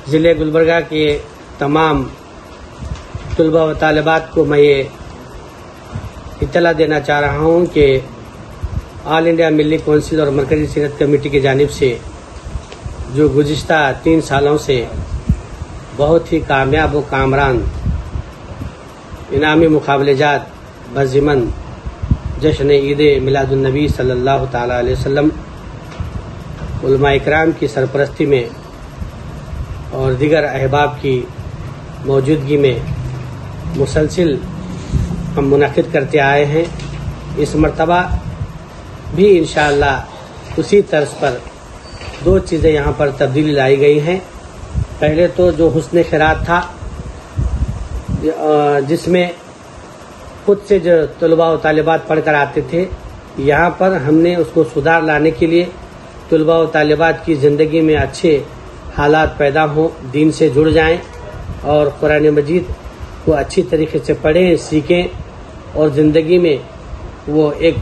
ضلع گلبرگہ کے تمام طلباء و طالبات کو میں یہ اطلاع دینا چاہ رہا ہوں کہ آل انڈیا ملی کونسل اور مرکزی سیرت کمیٹی کی جانب سے جو گزشتہ 3 سالوں سے بہت ہی کامیاب و کامران انعامی مقابلے جات بضمن جشن عید میلاد النبی صلی اللہ تعالی علیہ وسلم علماء اکرام کی سرپرستی میں اور دیگر احباب کی موجودگی میں مسلسل ہم منعقد کرتے آئے ہیں. اس مرتبہ بھی انشاءاللہ اسی طرز پر 2 چیزیں یہاں پر تبدیلی لائی گئی ہیں. پہلے تو جو حسن خیرات تھا جس میں خود سے جو طلباء و طالبات پڑھ کر آتے تھے، یہاں پر ہم نے اس کو سدھار لانے کے لیے طلباء و طالبات کی زندگی میں اچھے حالات پیدا ہوں، دین سے جڑ جائیں اور قرآن مجید کو اچھی طریقے سے پڑھیں، سیکھیں اور زندگی میں وہ ایک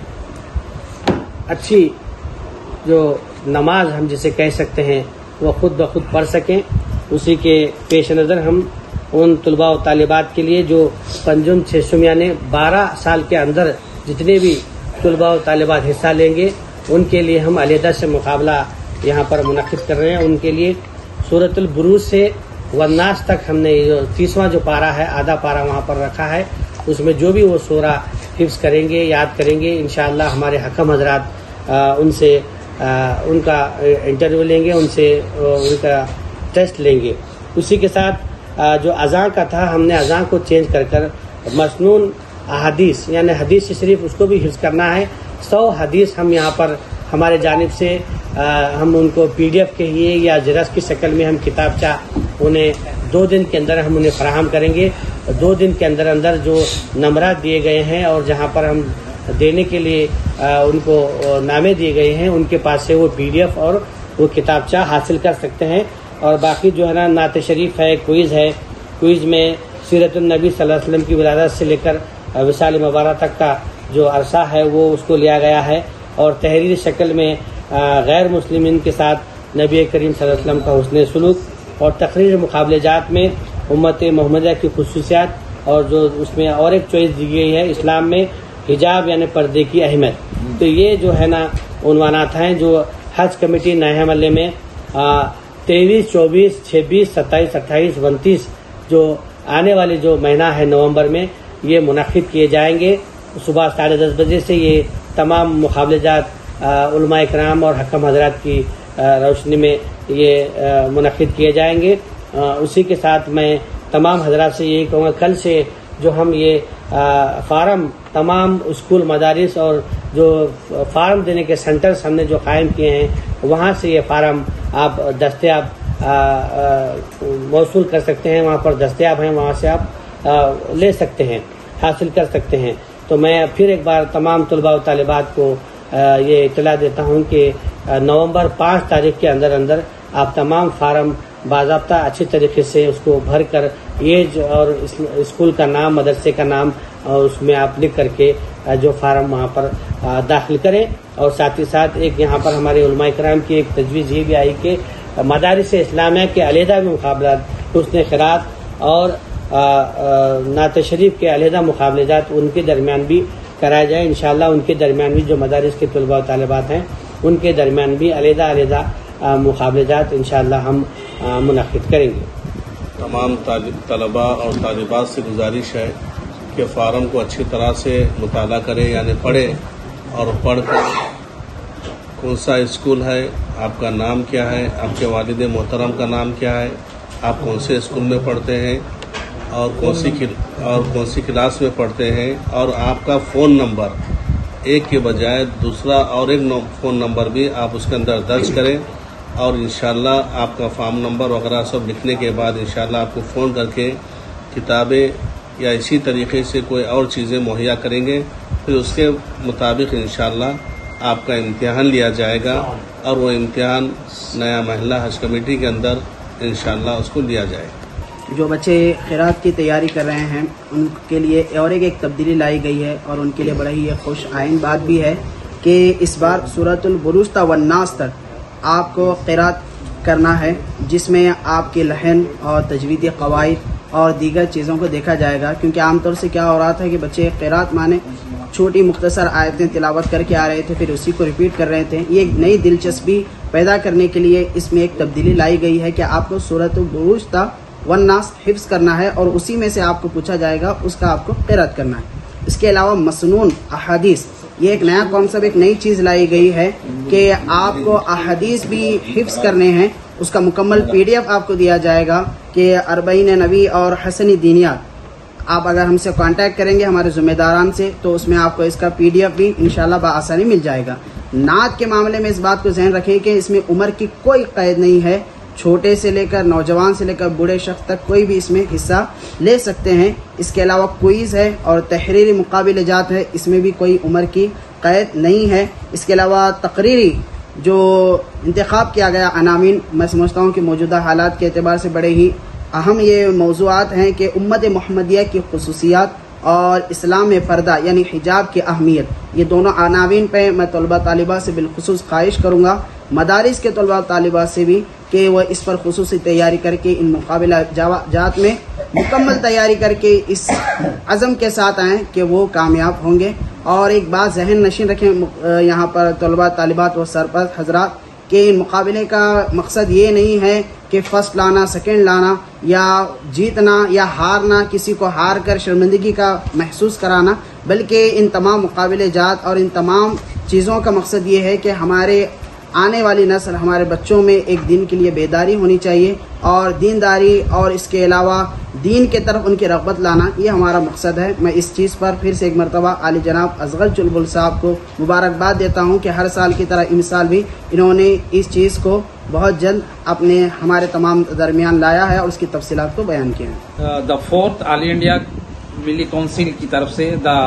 اچھی جو نماز ہم جسے کہہ سکتے ہیں وہ خود بخود پڑھ سکیں. اسی کے پیش نظر ہم ان طلباء و طالبات کے لیے جو پنجم چھشم یعنی 12 سال کے اندر جتنے بھی طلباء و طالبات حصہ لیں گے ان کے لیے ہم علیحدہ سے مقابلہ یہاں پر منعقد کر رہے ہیں. ان کے لیے سورۃ البروج سے والناس تک ہم نے جو 30واں جو پارہ ہے، آدھا پارہ وہاں پر رکھا ہے. اس میں جو بھی وہ سورہ حفظ کریں گے، یاد کریں گے، انشاءاللہ ہمارے حکم حضرات ان سے ان کا انٹرویو لیں گے، ان سے ان کا ٹیسٹ لیں گے. اسی کے ساتھ جو اذان کا تھا، ہم نے اذان کو چینج کر مسنون احادیث یعنی حدیث شریف اس کو بھی حفظ کرنا ہے. 100 حدیث ہم یہاں پر ہمارے جانب سے ہم ان کو PDF کے لیے یا زیرکس کی شکل میں ہم کتابچہ انہیں 2 دن کے اندر ہم انہیں فراہم کریں گے. 2 دن کے اندر جو نمبرات دیے گئے ہیں اور جہاں پر ہم دینے کے لیے ان کو نامے دیے گئے ہیں ان کے پاس سے وہ PDF اور وہ کتابچہ حاصل کر سکتے ہیں. اور باقی جو ہے نا نعت شریف ہے، کوئز ہے، کوئز میں سیرت النبی صلی اللہ علیہ وسلم کی ولادت سے لے کر وصال مبارک تک کا جو عرصہ ہے وہ اس کو لیا گیا ہے. اور تحریری شکل میں غیر مسلمین کے ساتھ نبی کریم صلی اللہ علیہ وسلم کا حسن سلوک اور تقریر مقابلے جات میں امت محمدیہ کی خصوصیات اور جو اس میں اور ایک چوائس دی گئی ہے اسلام میں حجاب یعنی پردے کی اہمیت. تو یہ جو ہے نا عنوانات ہیں جو حج کمیٹی ناحیہ محلے میں 23، 24، 26، 27، 28، 29 جو آنے والے جو مہینہ ہے نومبر میں یہ منعقد کیے جائیں گے. صبح 10:30 بجے سے یہ تمام مقابلے جات علماء اکرام اور حکم حضرات کی روشنی میں یہ منعقد کیے جائیں گے. اسی کے ساتھ میں تمام حضرات سے یہی کہوں گا کل سے جو ہم یہ فارم تمام اسکول مدارس اور جو فارم دینے کے سینٹرز ہم نے جو قائم کیے ہیں وہاں سے یہ فارم آپ دستیاب موصول کر سکتے ہیں، وہاں پر دستیاب ہیں، وہاں سے آپ لے سکتے ہیں، حاصل کر سکتے ہیں. تو میں پھر ایک بار تمام طلباء و طالبات کو یہ اطلاع دیتا ہوں کہ نومبر 5 تاریخ کے اندر آپ تمام فارم باضابطہ اچھی طریقے سے اس کو بھر کر ایج اور اسکول کا نام، مدرسے کا نام اور اس میں آپ لکھ کر کے جو فارم وہاں پر داخل کریں. اور ساتھ ہی ساتھ ایک یہاں پر ہمارے علماء کرام کی ایک تجویز یہ بھی آئی کہ مدارس اسلامیہ کے علیحدہ بھی مقابلات حسن خیرات اور نعت شریف کے علیحدہ مقابلے جات ان کے درمیان بھی کرائے جائیں. انشاءاللہ ان کے درمیان بھی جو مدارس کے طلباء و طالبات ہیں ان کے درمیان بھی علیحدہ مقابلے جات انشاءاللہ ہم منعقد کریں گے. تمام طلباء اور طالبات سے گزارش ہے کہ فارم کو اچھی طرح سے مطالعہ کریں یعنی پڑھیں اور پڑھ کر کون سا اسکول ہے، آپ کا نام کیا ہے، آپ کے والد محترم کا نام کیا ہے، آپ کون سے اسکول میں پڑھتے ہیں اور کون سی کلاس میں پڑھتے ہیں، اور آپ کا فون نمبر ایک کے بجائے دوسرا اور ایک فون نمبر بھی آپ اس کے اندر درج کریں. اور انشاءاللہ آپ کا فارم نمبر وغیرہ سب لکھنے کے بعد انشاءاللہ آپ کو فون کر کے کتابیں یا اسی طریقے سے کوئی اور چیزیں مہیا کریں گے. پھر اس کے مطابق انشاءاللہ آپ کا امتحان لیا جائے گا اور وہ امتحان نیا محلہ حج کمیٹی کے اندر انشاءاللہ اس کو لیا جائے گا. جو بچے خیرات کی تیاری کر رہے ہیں ان کے لیے اور ایک تبدیلی لائی گئی ہے اور ان کے لیے بڑا ہی خوش آئین بات بھی ہے کہ اس بار سورۃ البروج تا والناس تک آپ کو خیرات کرنا ہے جس میں آپ کے لحن اور تجویدی قواعد اور دیگر چیزوں کو دیکھا جائے گا، کیونکہ عام طور سے کیا ہو رہا تھا کہ بچے قرات مانے چھوٹی مختصر آیتیں تلاوت کر کے آ رہے تھے، پھر اسی کو ریپیٹ کر رہے تھے۔ یہ ایک نئی دلچسپی پیدا کرنے کے لیے اس میں ایک تبدیلی لائی گئی ہے کہ آپ کو سورۃ البروج تا والناس حفظ کرنا ہے اور اسی میں سے آپ کو پوچھا جائے گا، اس کا آپ کو قرات کرنا ہے۔ اس کے علاوہ مسنون احادیث، یہ ایک نیا کانسیپٹ، ایک نئی چیز لائی گئی ہے کہ آپ کو احادیث بھی حفظ کرنے ہیں۔ اس کا مکمل PDF آپ کو دیا جائے گا کہ 40 نبی اور حسنی دینیات۔ آپ اگر ہم سے کانٹیکٹ کریں گے ہمارے ذمہ داران سے تو اس میں آپ کو اس کا PDF بھی انشاءاللہ بآسانی مل جائے گا۔ نعت کے معاملے میں اس بات کو ذہن رکھیں کہ اس میں عمر کی کوئی قید نہیں ہے، چھوٹے سے لے کر نوجوان سے لے کر بوڑھے شخص تک کوئی بھی اس میں حصہ لے سکتے ہیں۔ اس کے علاوہ کوئز ہے اور تحریری مقابلہ جات ہے، اس میں بھی کوئی عمر کی قید نہیں ہے۔ اس کے علاوہ تقریری جو انتخاب کیا گیا عناوین، میں سمجھتا ہوں کہ موجودہ حالات کے اعتبار سے بڑے ہی اہم یہ موضوعات ہیں کہ امت محمدیہ کی خصوصیات اور اسلام میں پردہ یعنی حجاب کی اہمیت، یہ دونوں عناوین پہ میں طلبہ طالبات سے بالخصوص خواہش کروں گا، مدارس کے طلبہ طالبات سے بھی، کہ وہ اس پر خصوصی تیاری کر کے ان مقابلہ جات میں مکمل تیاری کر کے اس عزم کے ساتھ آئیں کہ وہ کامیاب ہوں گے۔ اور ایک بات ذہن نشین رکھیں یہاں پر طلبہ طالبات و سرپرست حضرات، کہ ان مقابلے کا مقصد یہ نہیں ہے کہ فرسٹ لانا، سیکنڈ لانا، یا جیتنا یا ہارنا، کسی کو ہار کر شرمندگی کا محسوس کرانا، بلکہ ان تمام مقابلے جات اور ان تمام چیزوں کا مقصد یہ ہے کہ ہمارے آنے والی نسل، ہمارے بچوں میں ایک دین کے لیے بیداری ہونی چاہیے اور دینداری اور اس کے علاوہ دین کے طرف ان کی رغبت لانا، یہ ہمارا مقصد ہے۔ میں اس چیز پر پھر سے ایک مرتبہ عالی جناب اصغر چلبل صاحب کو مبارکباد دیتا ہوں کہ ہر سال کی طرح اس سال بھی انہوں نے اس چیز کو بہت جلد اپنے ہمارے تمام درمیان لایا ہے اور اس کی تفصیلات کو بیان کیا ہے۔ The fourth all India Milli council کی طرف سے the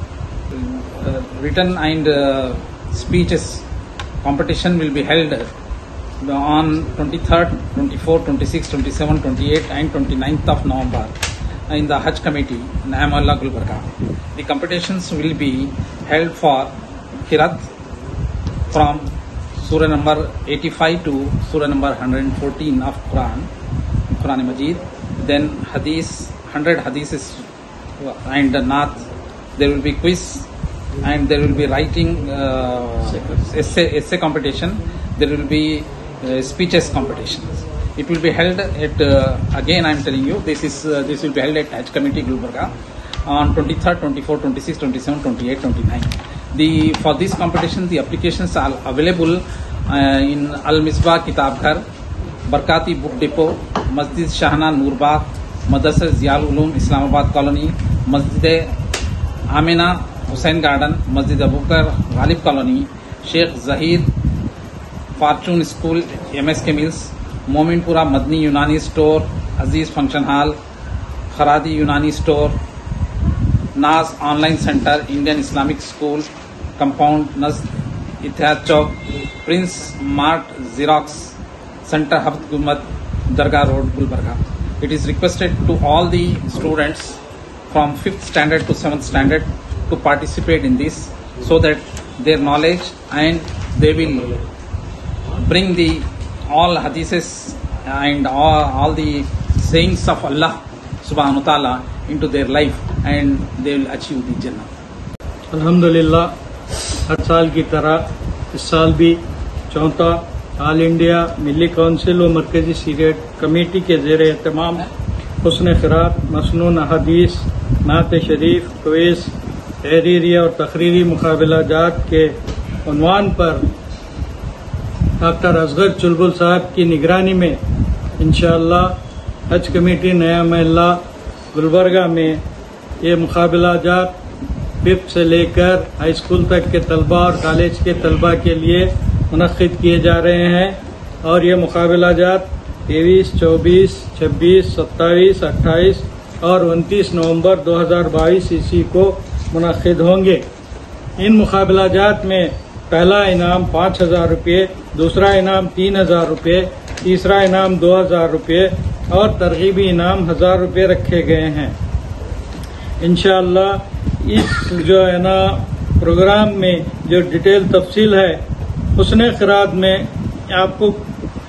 written and speeches competition will be held on 23rd, 24th, 26th, 27th, 28th and 29th of November in the Hajj Committee, Naamullah Gulbarga. The competitions will be held for Qiraat from Surah number 85 to Surah number 114 of Quran Majid. Then Hadith, 100 Hadiths and Naat. There will be quiz and there will be writing essay competition. There will be speeches competitions. It will be held at again I am telling you this will be held at Hajj Committee Gulbarga on 23rd, 24th, 26th, 27th, 28th, 29th. For this competition the applications are available in Al Misbah Kitab Ghar, Barkati Book Depot, Masjid Shahana Noorbagh, Madrasa Ziaul Ulum Islamabad Colony, Masjid Amina Hussain garden, مسجد Abubakar Ghalib colony, Shaikh Zahid fortune school MS K mills, Mominpura Madani یونانی store, Aziz function hall, Kharadi یونانی store, Naz online centre, Indian Islamic school compound نزد Ittehad Chowk, prince mart xerox centre حبت گمت Dargah road Gulbarga. It is requested to all the students from 5th standard to 7th standard to participate in this so that their knowledge and they will bring the all hadiths and all the sayings of Allah subhanahu wa ta'ala into their life and they will achieve the Jannah. الحمدللہ ہر سال کی طرح اس سال بھی چوتھا آل India Milli council و مرکزی سیریٹ committee کے زیر اہتمام حسن قرات، مسنون احادیث، نعت شریف، کوئز، تحریری اور تقریری مقابلہ جات کے عنوان پر ڈاکٹر اصغر چلبل صاحب کی نگرانی میں انشاءاللہ حج کمیٹی نیا محلہ گلبرگہ میں یہ مقابلہ جات 5th سے لے کر ہائی اسکول تک کے طلباء اور کالج کے طلباء کے لیے منعقد کیے جا رہے ہیں، اور یہ مقابلہ جات 23، 24، 26، 27، 28 اور 29 نومبر 2022 عیسوی کو منعقد ہوں گے۔ ان مقابلہ جات میں پہلا انعام 5,000 روپے، دوسرا انعام 3,000 روپے، تیسرا انعام 2,000 روپے اور ترغیبی انعام 1,000 روپے رکھے گئے ہیں۔ انشاءاللہ اس جو ہے نا پروگرام میں جو ڈیٹیل تفصیل ہے، حسن قرات میں آپ کو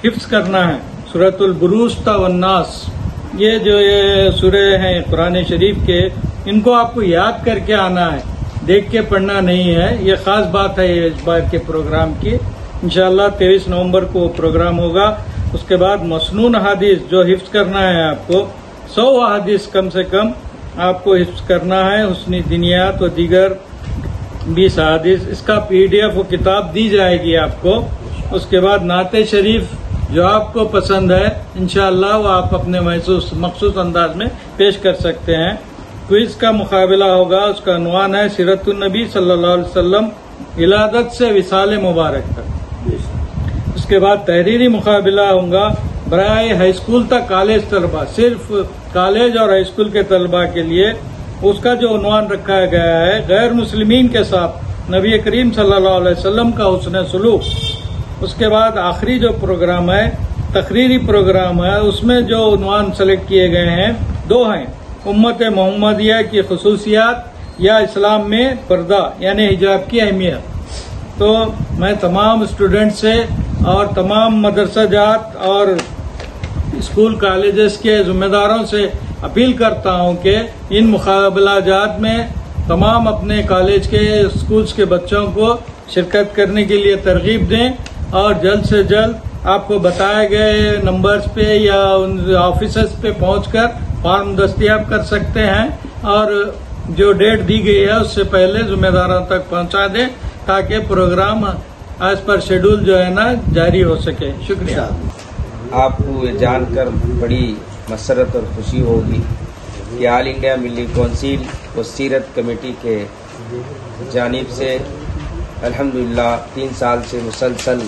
हिफ्ज करना है। सूरतुल बुरूज वन्नास, ये जो ये सूरह हैं कुरान शरीफ के, इनको आपको याद करके आना है, देख के पढ़ना नहीं है। ये खास बात है इस बार के प्रोग्राम की। इंशाअल्लाह 23 नवंबर को प्रोग्राम होगा। उसके बाद मसनून हदीस जो हिफ्ज करना है आपको, 100 हदीस कम से कम आपको हिफ्ज करना है। हुस्नी दिनियात व दीगर 20 हदीस, इसका PDF वो किताब दी जाएगी आपको। उसके बाद नाते शरीफ जो आपको पसंद है इंशाअल्लाह वो आप अपने मखसूस अंदाज में पेश कर सकते हैं। क्विज का मुकाबला होगा, उसका अनवान है सीरतुन नबी सल्लल्लाहु अलैहि वसल्लम विलादत से विसाल मुबारक तक। उसके बाद तहरीरी मुकाबला होगा बराए हाई स्कूल तक कॉलेज तलबा, सिर्फ कॉलेज और हाई स्कूल के तलबा के लिए। उसका जो उन्वान रखा गया है गैर मुस्लिमीन के साथ नबी करीम सल्लल्लाहु अलैहि वसल्लम का हुस्न सलूक। उसके बाद आखिरी जो प्रोग्राम है तकरीरी प्रोग्राम है, उसमें जो उन्वान सेलेक्ट किए गए हैं 2 हैं, उम्मत मोहम्मदिया की खसूसियात या इस्लाम में पर्दा यानी हिजाब की अहमियत। तो मैं तमाम स्टूडेंट से और तमाम मदरसा जात और स्कूल कॉलेजेस के जिम्मेदारों से अपील करता हूं कि इन मुकाबला जात में तमाम अपने कॉलेज के स्कूल्स के बच्चों को शिरकत करने के लिए तरगीब दें और जल्द से जल्द आपको बताए गए नंबर्स पे या उन ऑफिसेस पे पहुंचकर फॉर्म दस्तयाब कर सकते हैं और जो डेट दी गई है उससे पहले जिम्मेदारों तक पहुंचा दें ताकि प्रोग्राम एज पर शेड्यूल जो है ना जारी हो सके। शुक्रिया। आपको ये जानकर बड़ी मसरत और खुशी होगी कि ऑल इंडिया मिली कौंसिल व सीरत कमेटी के जानिब से अल्हम्दुलिल्लाह 3 साल से मुसलसल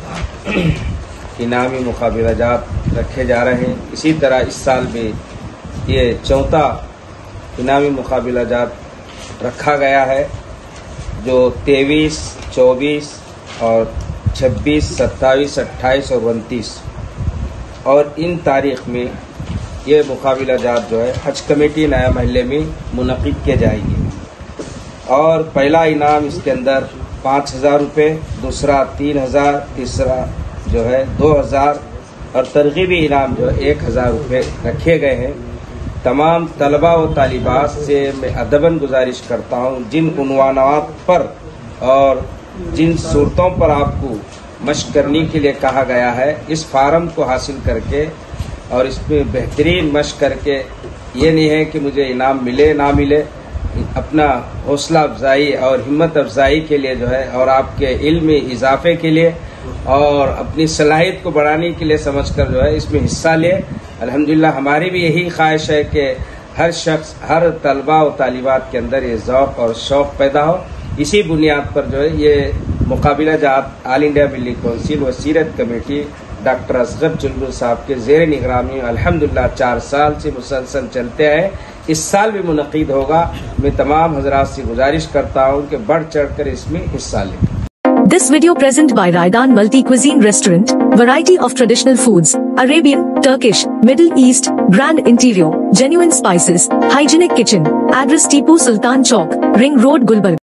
इनामी मुकाबलाजात रखे जा रहे हैं। इसी तरह इस साल भी ये 4था इनामी मुकाबलाजात रखा गया है जो 23, 24 और 26, 27, 28 और 29 और इन तारीख में ये मुकाबलाजात जो है हज कमेटी नया महल्ले में मुनक़िद किए जाएंगे। और पहला इनाम इसके अंदर 5,000 रुपये, दूसरा 3,000, तीसरा जो है 2,000 और तरगीबी इनाम जो है 1,000 रुपये रखे गए हैं। तमाम तलबा व तालिबात से मैं अदबन गुजारिश करता हूँ जिन उन्वानात पर और जिन सूरतों पर आपको मश्क करने के लिए कहा गया है इस फार्म को हासिल करके और इसमें बेहतरीन मश्क करके, ये नहीं है कि मुझे इनाम मिले ना मिले, अपना हौसला अफजाई और हिम्मत अफजाई के लिए जो है और आपके इल्म में इजाफे के लिए और अपनी सलाहियत को बढ़ाने के लिए समझकर जो है इसमें हिस्सा ले। अल्हम्दुलिल्लाह हमारी भी यही ख्वाहिश है कि हर शख्स, हर तलबा और तालिबात के अंदर ये ज़ौक़ और शौक़ पैदा हो। इसी बुनियाद पर जो है ये मुकाबला जात ऑल इंडिया मिली कौंसिल व सीरत कमेटी डॉक्टर असगर चुलबुल साहब के ज़ेर निगरानी अल्हम्दुलिल्लाह 4 साल से मुसलसल चलते हैं। इस साल भी मुनक़िद होगा। मैं तमाम हज़रात से गुजारिश करता हूँ कि बढ़ चढ़कर इसमें हिस्सा लें। This video present by Raidan Multi Cuisine Restaurant, variety of traditional foods, Arabian, Turkish, Middle East, grand interior, genuine spices, hygienic kitchen, address Tipu Sultan Chowk, Ring Road, Gulbarga.